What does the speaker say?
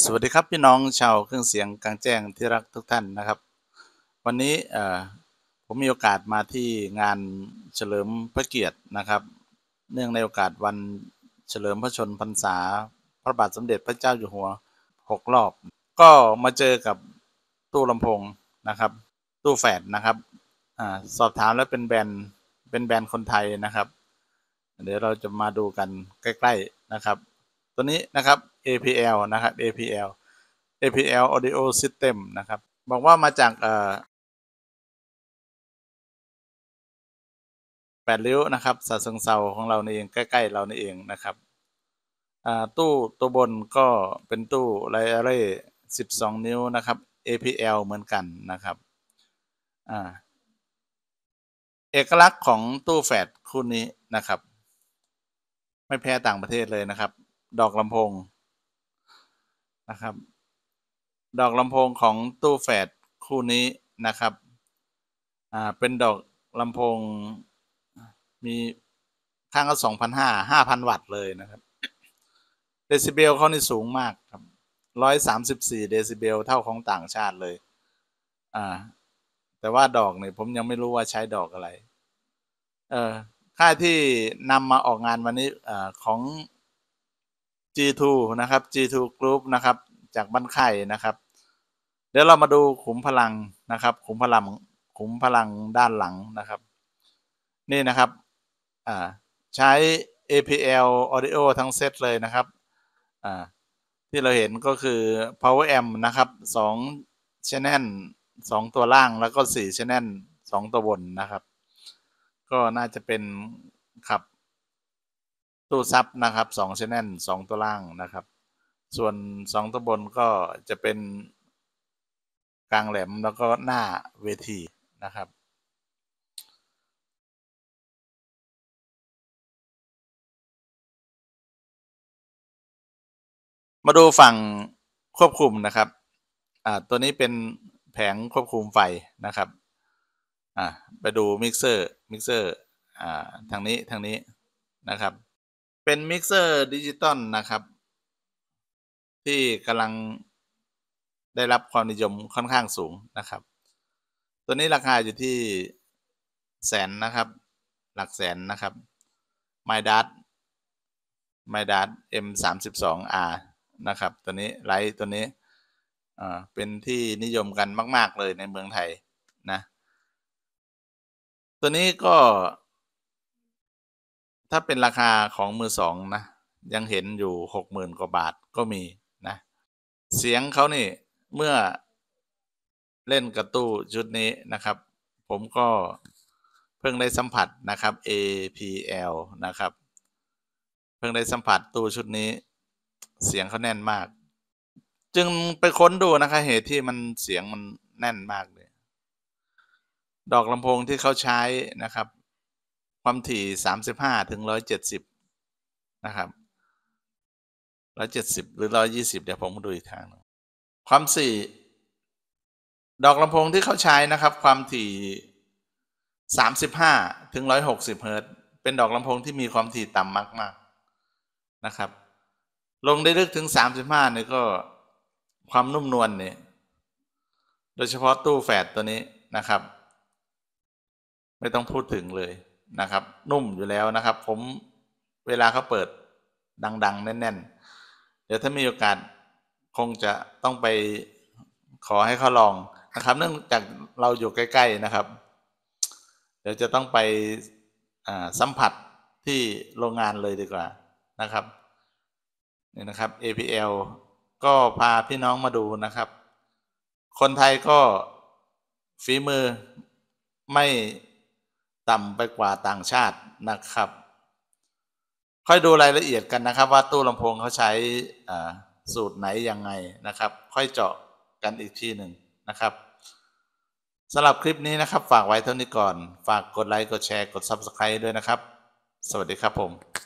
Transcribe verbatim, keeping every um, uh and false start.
สวัสดีครับพี่น้องชาวเครื่องเสียงกลางแจ้งที่รักทุกท่านนะครับวันนี้ผมมีโอกาสมาที่งานเฉลิมพระเกียรตินะครับเนื่องในโอกาสวันเฉลิมพระชนพรรษาพระบาทสมเด็จพระเจ้าอยู่หัวหกรอบก็มาเจอกับตู้ลำโพงนะครับตู้แฝดนะครับอสอบถามแล้วเป็นแบรนด์เป็นแบรนด์คนไทยนะครับเดี๋ยวเราจะมาดูกันใกล้ๆนะครับตัวนี้นะครับ เอ พี แอล นะครับ เอ พี แอล เอ พี แอล Audio System นะครับบอกว่ามาจากแปดริ้วนะครับซาเซิงเซาของเรานี่เองใกล้ๆเรานี่เองนะครับตู้ตัวบนก็เป็นตู้ไลอาเร่สิบสองนิ้วนะครับ เอ พี แอล เหมือนกันนะครับเอกลักษณ์ของตู้แฝดคู่นี้นะครับไม่แพ้ต่างประเทศเลยนะครับดอกลำโพงนะครับดอกลำโพงของตู้แฝดคู่นี้นะครับอ่าเป็นดอกลำโพงมีข้างก็สองพันห้าห้าพันวัตต์เลยนะครับเดซิเบลเขานี่สูงมากครับร้อยสามสิบสี่เดซิเบลเท่าของต่างชาติเลยอ่าแต่ว่าดอกเนี่ยผมยังไม่รู้ว่าใช้ดอกอะไรเออค่ายที่นำมาออกงานวันนี้อ่าของ จี ทู นะครับ จี ทู Group นะครับจากบ้านไข่นะครับเดี๋ยวเรามาดูขุมพลังนะครับขุมพลังขุมพลังด้านหลังนะครับนี่นะครับอ่าใช้ เอ พี แอล Audio ทั้งเซตเลยนะครับอ่าที่เราเห็นก็คือ Power Amp นะครับสอง Channel สองตัวล่างแล้วก็สี่ Channel สองตัวบนนะครับก็น่าจะเป็นขับตู้ซับนะครับสอง Channel สองตัวล่างนะครับส่วนสองตัวบนก็จะเป็นกลางแหลมแล้วก็หน้าเวทีนะครับมาดูฝั่งควบคุมนะครับอ่าตัวนี้เป็นแผงควบคุมไฟนะครับอ่าไปดูมิกเซอร์มิกเซอร์อ่าทางนี้ทางนี้นะครับเป็นมิกเซอร์ดิจิตอลนะครับที่กำลังได้รับความนิยมค่อนข้างสูงนะครับตัวนี้ราคาอยู่ที่แสนนะครับหลักแสนนะครับ ไมดัส ไมดัส เอ็ม สามสิบสอง อาร์ นะครับตัวนี้ไลท์ตัวนี้อ่าเป็นที่นิยมกันมากๆเลยในเมืองไทยนะตัวนี้ก็ถ้าเป็นราคาของมือสองนะยังเห็นอยู่หกหมื่นกว่าบาทก็มีนะเสียงเขานี่เมื่อเล่นกระตู้ชุดนี้นะครับผมก็เพิ่งได้สัมผัสนะครับ เอ พี แอล นะครับเพิ่งได้สัมผัสตู้ชุดนี้เสียงเขาแน่นมากจึงไปค้นดูนะคะเหตุที่มันเสียงมันแน่นมากเลยดอกลำโพงที่เขาใช้นะครับความถี่สามสิบห้าถึงหนึ่งร้อยเจ็ดสิบนะครับหนึ่งร้อยเจ็ดสิบหรือหนึ่งร้อยยี่สิบเดี๋ยวผมดูอีกทางนึงความถี่ดอกลำโพงที่เขาใช้นะครับความถี่สามสิบห้าถึงหนึ่งร้อยหกสิบเฮิรตซ์เป็นดอกลำโพงที่มีความถี่ต่ำมากๆนะครับลงได้ลึกถึงสามสิบห้าเนี่ยก็ความนุ่มนวลเนี่ยโดยเฉพาะตู้แฝดตัวนี้นะครับไม่ต้องพูดถึงเลยนะครับนุ่มอยู่แล้วนะครับผมเวลาเขาเปิดดังๆแน่นๆเดี๋ยวถ้ามีโอกาสคงจะต้องไปขอให้เขาลองนะครับเนื่องจากเราอยู่ใกล้ๆนะครับเดี๋ยวจะต้องไปสัมผัสที่โรงงานเลยดีกว่านะครับนี่นะครับ เอ พี แอล ก็พาพี่น้องมาดูนะครับคนไทยก็ฝีมือไม่ต่ำไปกว่าต่างชาตินะครับค่อยดูรายละเอียดกันนะครับว่าตู้ลำโพงเขาใช้สูตรไหนยังไงนะครับค่อยเจาะกันอีกทีหนึ่งนะครับสำหรับคลิปนี้นะครับฝากไว้เท่านี้ก่อนฝากกดไลค์กดแชร์กด ซับสไครบ์ ด้วยนะครับสวัสดีครับผม